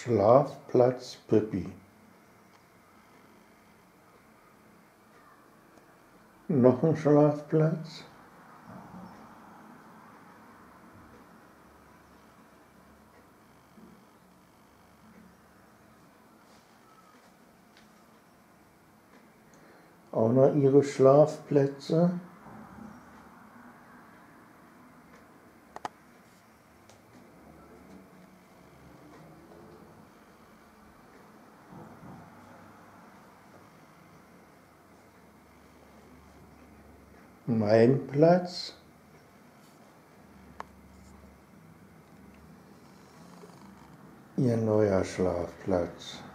Schlafplatz Püppi. Noch ein Schlafplatz. Auch noch ihre Schlafplätze. Mein Platz. Ihr neuer Schlafplatz.